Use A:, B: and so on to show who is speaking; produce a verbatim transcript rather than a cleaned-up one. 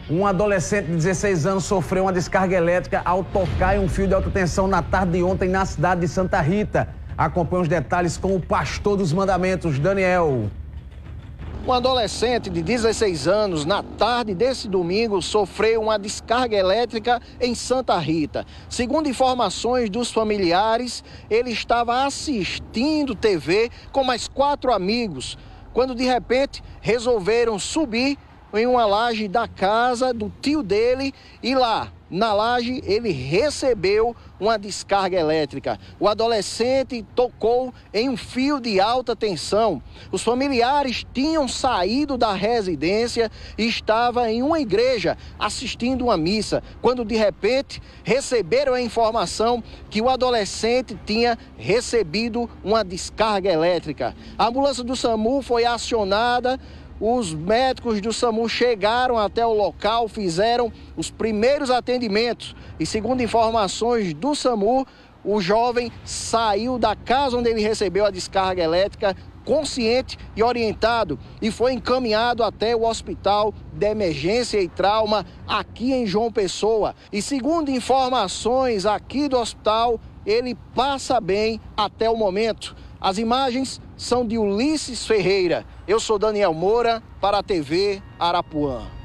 A: Um adolescente de dezesseis anos sofreu uma descarga elétrica ao tocar em um fio de alta tensão na tarde de ontem na cidade de Santa Rita. Acompanhe os detalhes com o pastor dos mandamentos, Daniel.
B: Um adolescente de dezesseis anos, na tarde desse domingo, sofreu uma descarga elétrica em Santa Rita. Segundo informações dos familiares, ele estava assistindo T V com mais quatro amigos, quando de repente resolveram subir em uma laje da casa do tio dele e lá, na laje, ele recebeu uma descarga elétrica. O adolescente tocou em um fio de alta tensão. Os familiares tinham saído da residência e estavam em uma igreja assistindo uma missa, quando de repente receberam a informação que o adolescente tinha recebido uma descarga elétrica. A ambulância do SAMU foi acionada. Os médicos do SAMU chegaram até o local, fizeram os primeiros atendimentos e, segundo informações do SAMU, o jovem saiu da casa onde ele recebeu a descarga elétrica consciente e orientado e foi encaminhado até o Hospital de Emergência e Trauma aqui em João Pessoa. E segundo informações aqui do hospital, ele passa bem até o momento. As imagens são de Ulisses Ferreira. Eu sou Daniel Moura para a T V Arapuã.